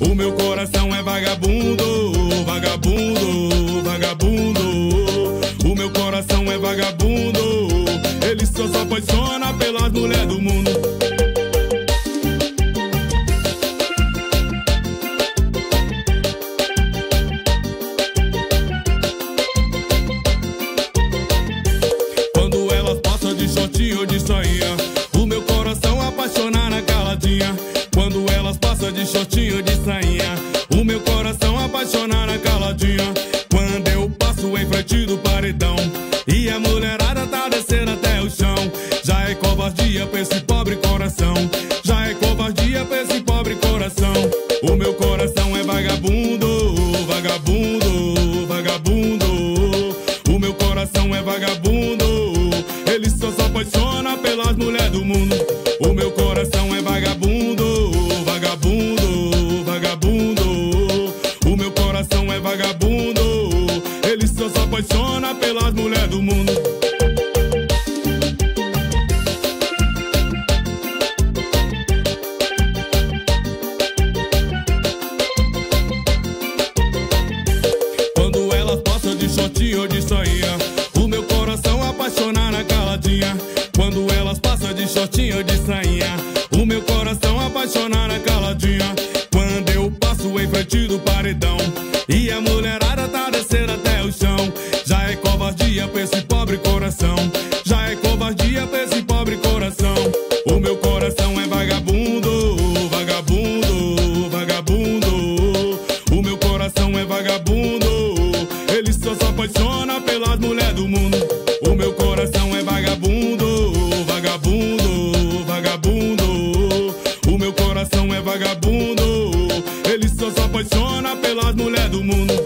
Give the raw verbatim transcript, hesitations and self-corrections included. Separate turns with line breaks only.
O meu coração é vagabundo, vagabundo, vagabundo. O meu coração é vagabundo, ele só se apaixona pelas mulheres do mundo. Quando elas passam de shortinho ou de sainha, o meu coração apaixona na caladinha. Quando elas passam de shortinho ou de sainha, o meu coração apaixona na caladinha. Quando eu passo em frente do paredão e a mulherada tá descendo até o chão, já é covardia pra esse pobre coração, já é covardia pra esse pobre coração. O meu coração é vagabundo, vagabundo, vagabundo. O meu coração é vagabundo, ele só se apaixona pelas mulheres do mundo. O meu coração é vagabundo, vagabundo, vagabundo. O meu coração é vagabundo, ele só se apaixona pelas mulheres do mundo. Quando elas passam de shortinho ou de sainha, o meu coração apaixona na caladinha. Quando elas passam de shortinho ou de sainha, o meu coração apaixona na caladinha. Quando eu passo em frente do paredão e a mulherada tá descendo até o chão, já é covardia pra esse pobre coração, já é covardia pra esse pobre coração. O meu coração é vagabundo, vagabundo, vagabundo. O meu coração é vagabundo, ele só se apaixona pelas mulheres do mundo. O meu coração é vagabundo, vagabundo, vagabundo. O meu coração é vagabundo, ele só se apaixona pelas mulheres do mundo.